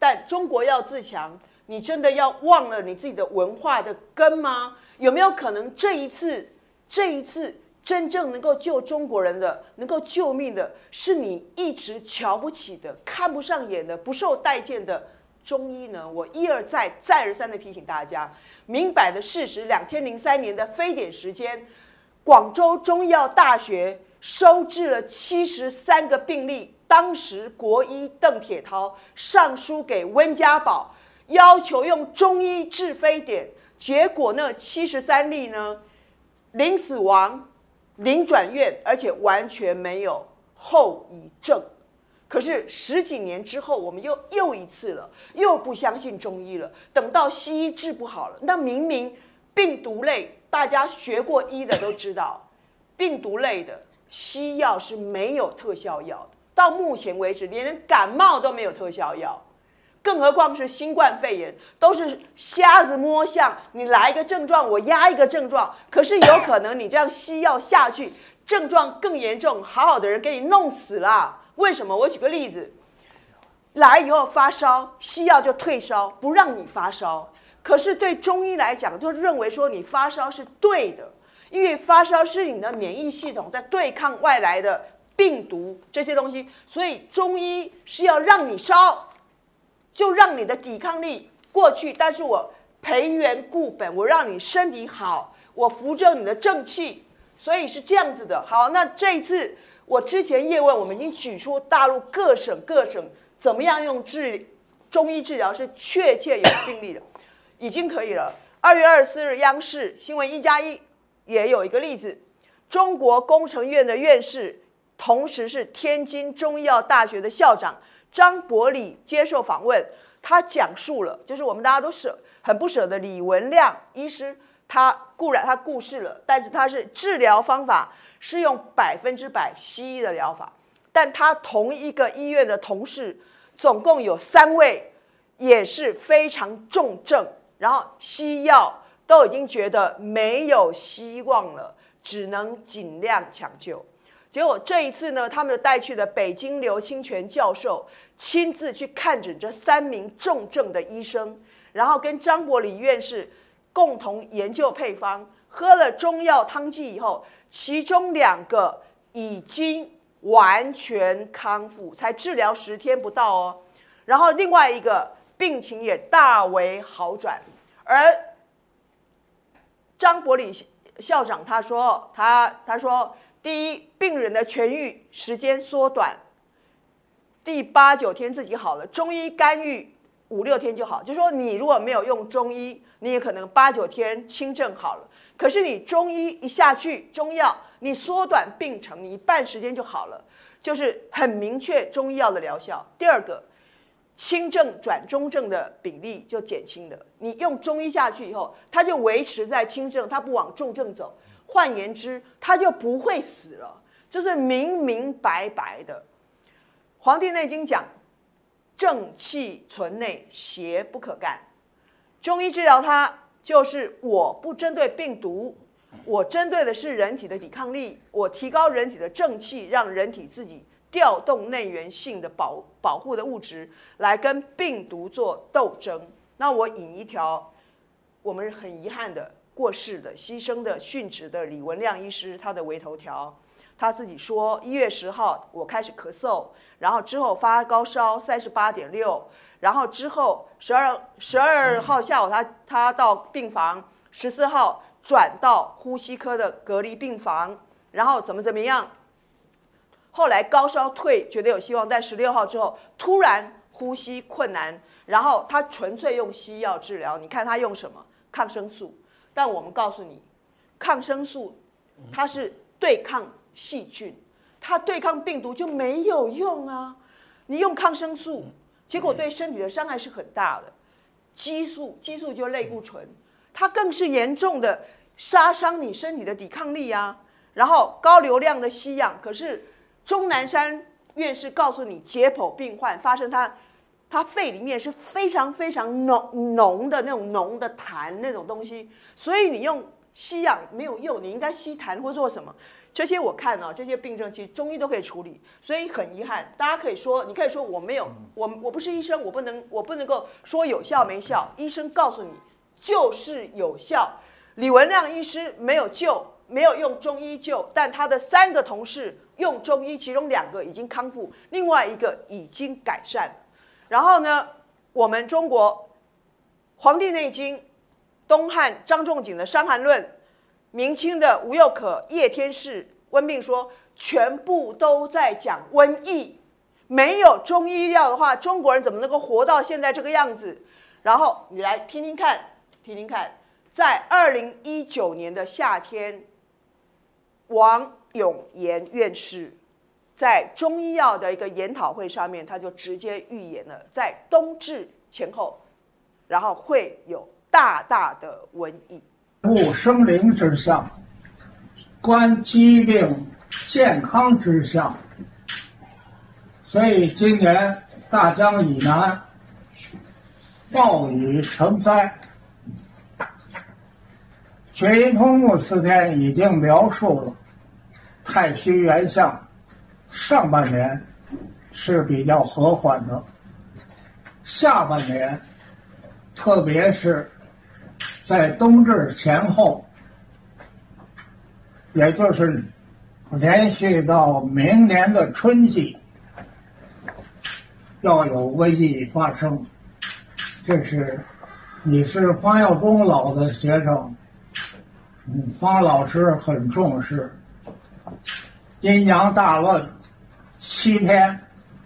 但中国要自强，你真的要忘了你自己的文化的根吗？有没有可能这一次真正能够救中国人的、能够救命的，是你一直瞧不起的、看不上眼的、不受待见的中医呢？我一而再、再而三的提醒大家，明摆的事实，2003年的非典时间，广州中医药大学收治了73个病例，当时国医邓铁涛上书给温家宝，要求用中医治非典，结果呢，73例呢，零死亡、零转院，而且完全没有后遗症。可是10几年之后，我们又一次了，又不相信中医了。等到西医治不好了，那明明病毒类，大家学过医的都知道，病毒类的西药是没有特效药的。到目前为止，连感冒都没有特效药，更何况是新冠肺炎，都是瞎子摸象。你来一个症状，我压一个症状，可是有可能你这样西药下去，症状更严重，好好的人给你弄死了。为什么？我举个例子，来以后发烧，西药就退烧，不让你发烧。可是对中医来讲，就认为说你发烧是对的，因为发烧是你的免疫系统在对抗外来的病毒这些东西，所以中医是要让你烧，就让你的抵抗力过去，但是我培元固本，我让你身体好，我扶正你的正气，所以是这样子的。好，那这一次我之前叶问，我们已经举出大陆各省怎么样用中医治疗是确切有病例的，已经可以了。2月24日，央视新闻1+1也有一个例子，中国工程院的院士，同时是天津中医药大学的校长张伯礼接受访问，他讲述了，就是我们大家都很不舍的李文亮医师，他固然他故世了，但是他是治疗方法是用100%西医的疗法，但他同一个医院的同事，总共有3位也是非常重症，然后西药都已经觉得没有希望了，只能尽量抢救。结果这一次呢，他们带去的北京刘清泉教授亲自去看诊这3名重症的医生，然后跟张伯礼院士共同研究配方，喝了中药汤剂以后，其中2个已经完全康复，才治疗10天不到哦。然后另外一个病情也大为好转，而张伯礼校长他说，第一，病人的痊愈时间缩短，第8、9天自己好了，中医干预5、6天就好。就是说，你如果没有用中医，你也可能8、9天轻症好了。可是你中医一下去，中药你缩短病程，你半时间就好了，就是很明确中医药的疗效。第二个，轻症转中症的比例就减轻了。你用中医下去以后，它就维持在轻症，它不往重症走。换言之，他就不会死了，就是明明白白的。《黄帝内经》讲，正气存内，邪不可干。中医治疗它就是我不针对病毒，我针对的是人体的抵抗力，我提高人体的正气，让人体自己调动内源性的保护的物质来跟病毒做斗争。那我引一条，我们很遗憾的过世的、牺牲的、殉职的李文亮医师，他的微头条，他自己说，1月10号我开始咳嗽，然后之后发高烧38.6，然后之后12号下午他到病房，14号转到呼吸科的隔离病房，然后怎么样，后来高烧退，觉得有希望，但16号之后突然呼吸困难，然后他纯粹用西药治疗，你看他用什么？抗生素。但我们告诉你，抗生素它是对抗细菌，它对抗病毒就没有用啊！你用抗生素，结果对身体的伤害是很大的。激素就是类固醇，它更是严重的杀伤你身体的抵抗力啊。然后高流量的吸氧，可是钟南山院士告诉你，解剖病患发生他肺里面是非常非常浓的那种浓的痰那种东西，所以你用吸氧没有用，你应该吸痰或做什么。 这些我看这些病症其实中医都可以处理，所以很遗憾，大家可以说，你可以说我没有，我不是医生，我不能够说有效没效，医生告诉你就是有效。李文亮医师没有用中医救，但他的3个同事用中医，其中2个已经康复，另外1个已经改善。然后呢，我们中国《黄帝内经》，东汉张仲景的《伤寒论》，明清的吴又可《叶天士温病说》，全部都在讲瘟疫。没有中医药的话，中国人怎么能够活到现在这个样子？然后你来听听看，在2019年的夏天，王永炎院士在中医药的一个研讨会上面，他就直接预言了，在冬至前后，然后会有大大的瘟疫。 悟生灵之象，观疾病健康之象。所以今年大江以南暴雨成灾。觉音通目4天已经描述了太虚元象上半年是比较和缓的，下半年特别是在冬至前后，也就是连续到明年的春季，要有瘟疫发生。这是你是方耀忠老的学生，方老师很重视阴阳大论7天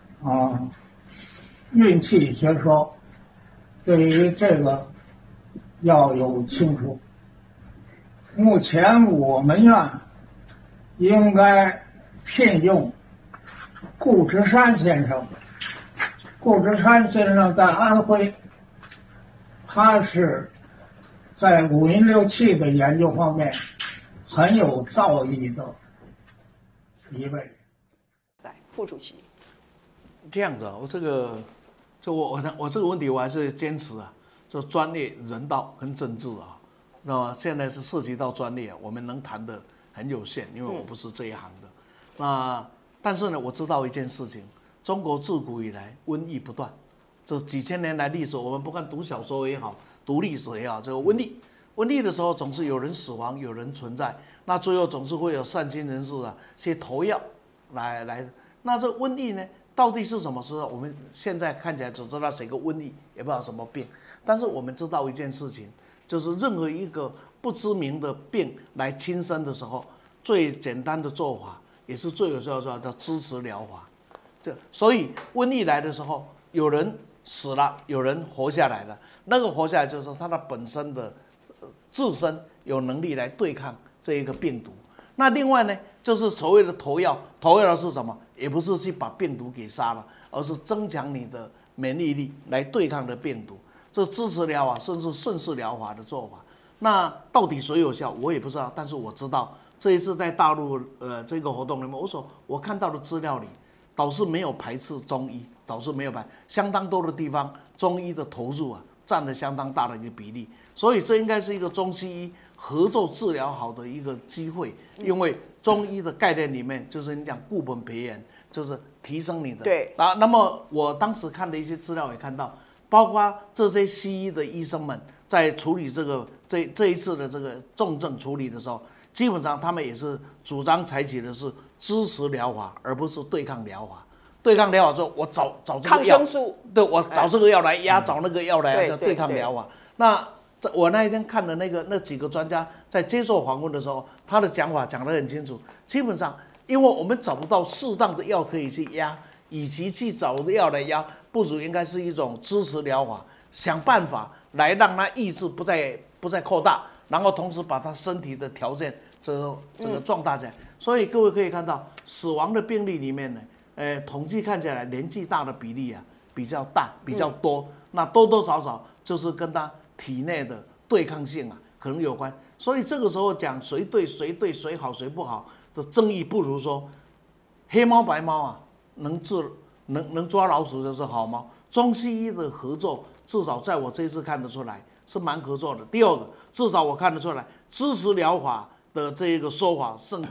运气学说，对于这个要有清楚。目前我们院应该聘用顾之山先生。顾之山先生在安徽，他是在五阴六气的研究方面很有造诣的一位。 来，副主席， 这样子我这个问题我还是坚持就专业、人道跟政治那么现在是涉及到专业，我们能谈的很有限，因为我不是这一行的。但是呢，我知道一件事情，中国自古以来瘟疫不断，这几千年来历史，我们不管读小说也好，读历史也好，这个瘟疫的时候总是有人死亡，有人存在，那最后总是会有善心人士去投药来。那这瘟疫呢，到底是什么？是我们现在看起来只知道是一个瘟疫，也不知道什么病。但是我们知道一件事情，就是任何一个不知名的病来侵身的时候，最简单的做法，也是最有效的叫支持疗法。所以瘟疫来的时候，有人死了，有人活下来了。那个活下来就是他的本身的自身有能力来对抗这一个病毒。那另外呢，就是所谓的投药的是什么？也不是去把病毒给杀了，而是增强你的免疫力来对抗的病毒。这支持疗法甚至顺势疗法的做法，那到底谁有效，我也不知道。但是我知道这一次在大陆这个活动里面，我看到的资料里，倒是没有排斥中医，相当多的地方中医的投入占了相当大的一个比例。所以这应该是一个中西医合作治疗好的一个机会，因为中医的概念里面就是你讲固本培元，就是提升你的。 对那么我当时看的一些资料也看到，包括这些西医的医生们在处理这一次的这个重症处理的时候，基本上他们也是主张采取的是支持疗法，而不是对抗疗法。对抗疗法之后，我找这个药， 抗生素， 对，我找这个药来压，找那个药来叫对抗疗法。那我那一天看的那几个专家在接受访问的时候，他的讲法讲得很清楚。基本上，因为我们找不到适当的药可以去压，以及去找的药来压，不如应该是一种支持疗法，想办法来让他意志不再扩大，然后同时把他身体的条件这个壮大起来。所以各位可以看到，死亡的病例里面呢，统计看起来年纪大的比例比较大，比较多，那多多少少就是跟他体内的对抗性可能有关。所以这个时候讲谁对谁好谁不好的争议，不如说黑猫白猫能抓老鼠就是好猫。中西医的合作，至少在我这一次看得出来是蛮合作的。第二个，至少我看得出来，支持疗法的这一个说法胜过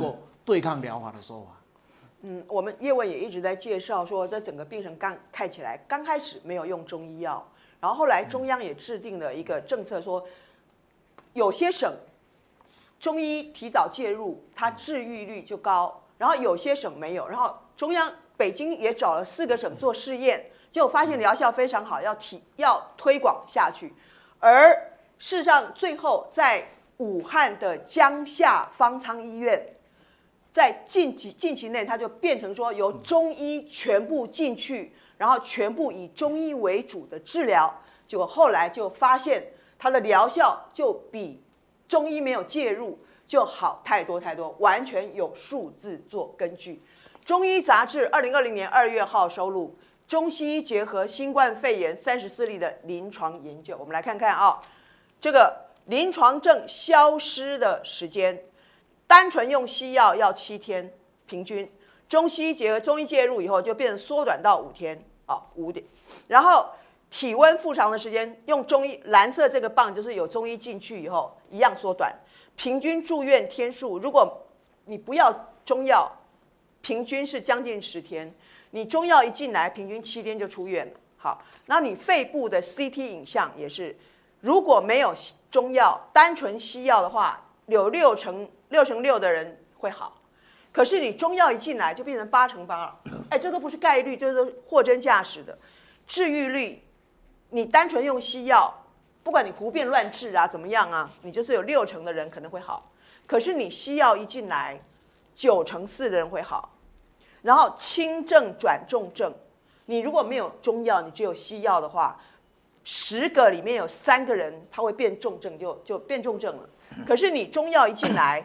对抗疗法的说法。 我们叶问也一直在介绍说，这整个病程看起来刚开始没有用中医药，然后后来中央也制定了一个政策说，有些省中医提早介入，它治愈率就高，然后有些省没有，然后中央北京也找了4个省做试验，结果发现疗效非常好，要推广下去，而事实上最后在武汉的江夏方舱医院，在近期内，它就变成说由中医全部进去，然后全部以中医为主的治疗。结果后来就发现它的疗效就比中医没有介入就好太多，完全有数字做根据。中医杂志2020年2月号收录中西医结合新冠肺炎34例的临床研究。我们来看看这个临床症消失的时间，单纯用西药要7天平均，中西医结合中医介入以后就变成缩短到5天5点，然后体温复常的时间用中医蓝色这个棒就是有中医进去以后一样缩短，平均住院天数，如果你不要中药，平均是将近10天，你中药一进来平均7天就出院了。好，那你肺部的 CT 影像也是，如果没有中药，单纯西药的话，有6成6的人会好，可是你中药一进来就变成8成8了，这都不是概率，这是货真价实的。治愈率，你单纯用西药，不管你胡变乱治怎么样你就是有6成的人可能会好，可是你西药一进来，9成4的人会好，然后轻症转重症，你如果没有中药，你只有西药的话，10个里面有3个人他会变重症，就变重症了。可是你中药一进来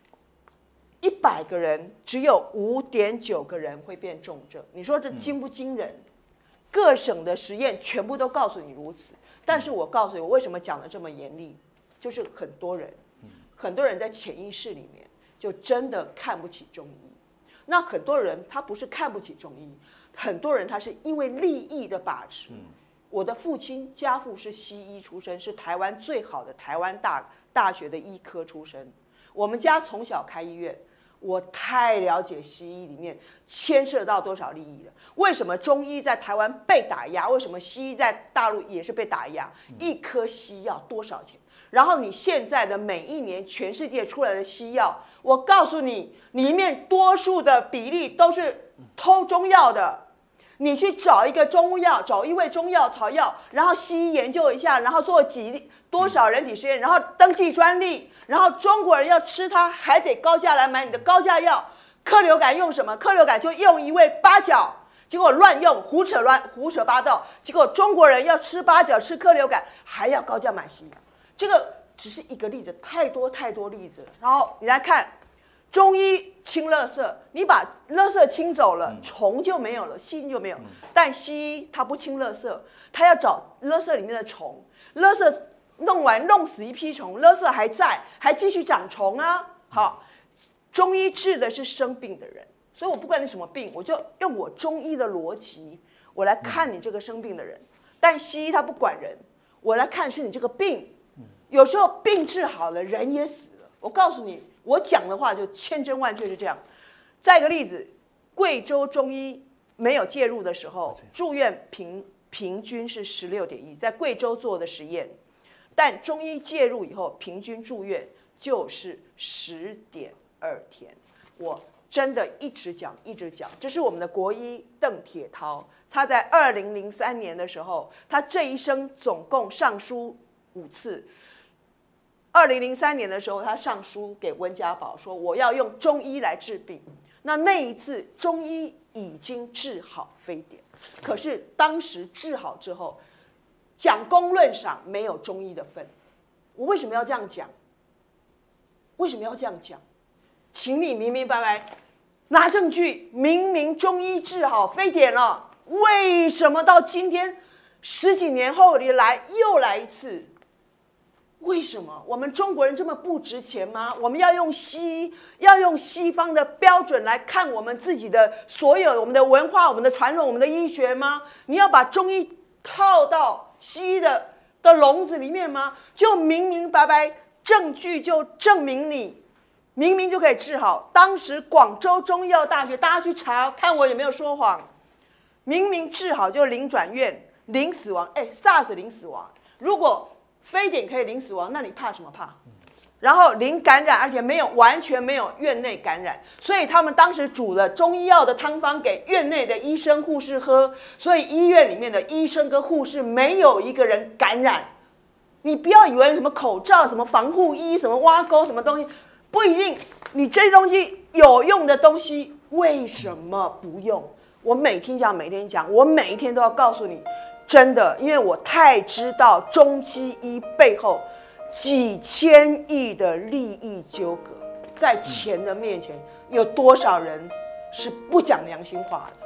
，100个人只有5.9个人会变重症，你说这惊不惊人？各省的实验全部都告诉你如此，但是我告诉你，我为什么讲得这么严厉，就是很多人在潜意识里面就真的看不起中医。那很多人他不是看不起中医，很多人他是因为利益的把持。我的父亲家父是西医出身，是台湾最好的台湾大学的医科出身。我们家从小开医院，我太了解西医里面牵涉到多少利益了。为什么中医在台湾被打压？为什么西医在大陆也是被打压？一颗西药多少钱？然后你现在的每一年全世界出来的西药，我告诉你，里面多数的比例都是偷中药的。你去找一个中药，找一味中药草药，然后西医研究一下，然后做多少人体实验，然后登记专利，然后中国人要吃它还得高价来买你的高价药。克流感用什么？克流感就用一味八角，结果乱用，胡扯八道，结果中国人要吃八角吃克流感还要高价买西药。这个只是一个例子，太多例子了。然后你来看中医清垃圾，你把垃圾清走了，虫就没有了，细菌就没有。但西医它不清垃圾，它要找垃圾里面的虫，垃圾弄死一批虫，垃圾还在，还继续长虫好，中医治的是生病的人，所以我不管你什么病，我就用我中医的逻辑，我来看你这个生病的人。但西医它不管人，我来看是你这个病。有时候病治好了，人也死了。我告诉你，我讲的话就千真万确是这样。再一个例子，贵州中医没有介入的时候，住院平均是16.1，在贵州做的实验，但中医介入以后，平均住院就是10.2天。我真的一直讲，这是我们的国医邓铁涛，他在2003年的时候，他这一生总共上书5次。2003年的时候，他上书给温家宝说：“我要用中医来治病。”那一次，中医已经治好非典，可是当时治好之后，讲功论赏没有中医的份。我为什么要这样讲？请你明明白白拿证据，明明中医治好非典了，为什么到今天10几年后你又来一次？为什么我们中国人这么不值钱吗？我们要用西方的标准来看我们自己的所有我们的文化、我们的传统、我们的医学吗？你要把中医套到西医的笼子里面吗？就明明白白证据就证明你明明就可以治好。当时广州中医药大学，大家去查看我有没有说谎，明明治好就零转院、零死亡。SARS 零死亡，如果非典可以零死亡，那你怕什么怕？然后零感染，而且完全没有院内感染，所以他们当时煮了中医药的汤方给院内的医生护士喝，所以医院里面的医生跟护士没有一个人感染。你不要以为什么口罩、什么防护衣、什么挖沟、什么东西，不一定。你这些东西有用的东西，为什么不用？我每天讲，我每一天都要告诉你，真的，因为我太知道中西医背后几千亿的利益纠葛，在钱的面前，有多少人是不讲良心话的？